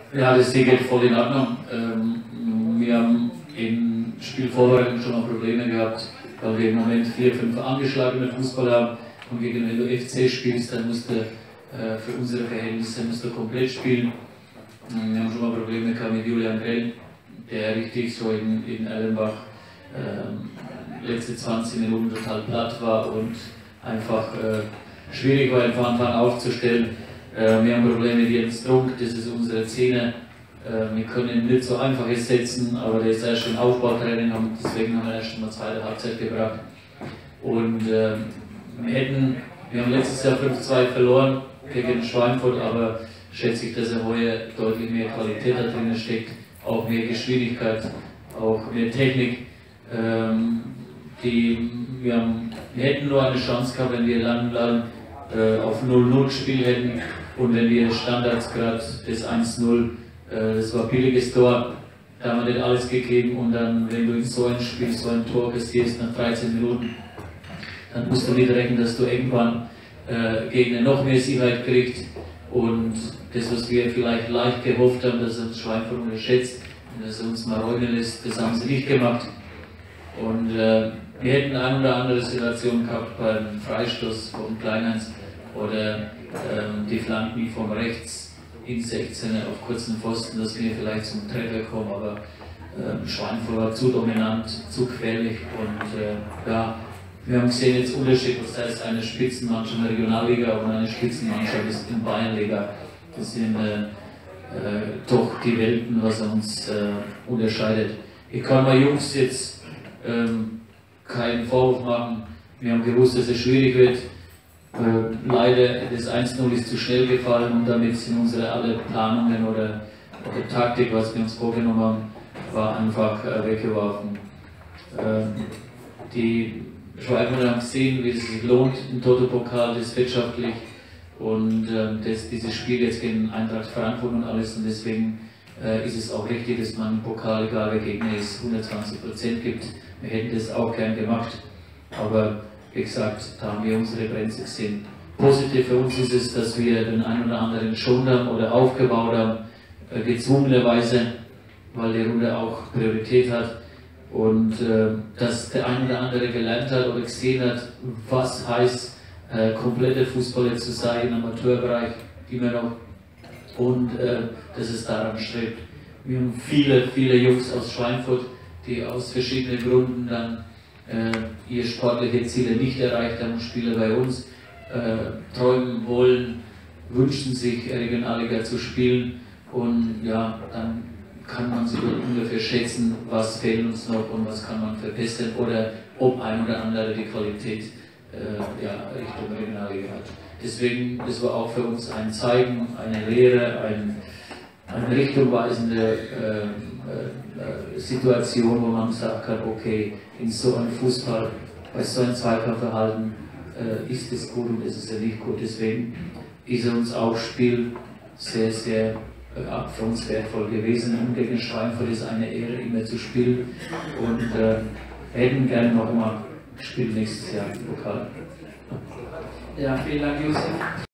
Ja, das geht voll in Ordnung. Wir haben in Spielvorbereitung schon mal Probleme gehabt, weil wir im Moment 4, 5 angeschlagene Fußballer haben und gegen den FC spielst, dann musst du für unsere Verhältnisse komplett spielen. Wir haben schon mal Probleme gehabt mit Julian Grell, der richtig so in Erlenbach letzte 20 Minuten total platt war und einfach schwierig war, von Anfang an aufzustellen. Wir haben Probleme mit Jens Strunk, das ist unsere Zehner. Wir können ihn nicht so einfach ersetzen, aber der ist erst im Aufbautraining, deswegen haben wir erst mal zweite Halbzeit gebracht. Und wir haben letztes Jahr 5-2 verloren gegen Schweinfurt, aber schätze ich, dass er heuer deutlich mehr Qualität da drin steckt, auch mehr Geschwindigkeit, auch mehr Technik. Wir hätten nur eine Chance gehabt, wenn wir lang auf 0-0 Spiel hätten und wenn wir Standards gerade das 1-0, das war ein billiges Tor, da haben wir nicht alles gegeben und dann, wenn du in so ein Spiel so ein Tor kassierst nach 13 Minuten, dann musst du nicht rechnen, dass du irgendwann Gegner noch mehr Sicherheit kriegt und das, was wir vielleicht leicht gehofft haben, dass uns Schweinfurt unterschätzt und dass er uns mal räumen lässt, das haben sie nicht gemacht. Und wir hätten eine oder andere Situation gehabt beim Freistoß vom Kleinhans oder die Flanken von rechts in 16 auf kurzen Pfosten, dass wir vielleicht zum Treffer kommen, aber Schweinfurt war zu dominant, zu gefährlich und ja, wir haben gesehen jetzt Unterschied, was heißt eine Spitzenmannschaft in der Regionalliga und eine Spitzenmannschaft ist in Bayernliga. Das sind doch die Welten, was uns unterscheidet. Ich kann mal Jungs jetzt keinen Vorwurf machen. Wir haben gewusst, dass es schwierig wird. Leider, das 1-0 ist zu schnell gefallen und damit sind unsere alle Planungen oder Taktik, was wir uns vorgenommen haben, war einfach weggeworfen. Die Schweinfurter haben gesehen, wie es sich lohnt im Toto-Pokal, das ist wirtschaftlich und dieses Spiel jetzt gegen Eintracht Frankfurt und alles und deswegen ist es auch richtig, dass man im Pokal, egal wer Gegner ist, 120% gibt. Wir hätten das auch gern gemacht, aber wie gesagt, da haben wir unsere Grenze gesehen. Positiv für uns ist es, dass wir den einen oder anderen schon haben oder aufgebaut haben, gezwungenerweise, weil die Runde auch Priorität hat und dass der ein oder andere gelernt hat oder gesehen hat, was heißt, komplette Fußballer zu sein im Amateurbereich, immer noch. Und dass es daran strebt. Wir haben viele Jungs aus Schweinfurt, die aus verschiedenen Gründen dann ihre sportliche Ziele nicht erreicht haben, Spieler bei uns träumen wollen, wünschen sich Regionalliga zu spielen und ja, dann kann man sich ungefähr schätzen, was fehlt uns noch und was kann man verbessern oder ob ein oder andere die Qualität Richtung Regionalliga hat. Deswegen, das war auch für uns ein Zeigen, eine Lehre, eine richtungweisende Situation, wo man sagt kann, okay, in so einem Fußball, bei so einem Zweikampfverhalten ist es gut und ist es ja nicht gut. Deswegen ist uns auch Spiel sehr, sehr für uns wertvoll gewesen. Und gegen Schweinfurt ist eine Ehre, immer zu spielen und hätten gerne noch mal gespielt nächstes Jahr im Pokal. Ja, vielen Dank, Josef.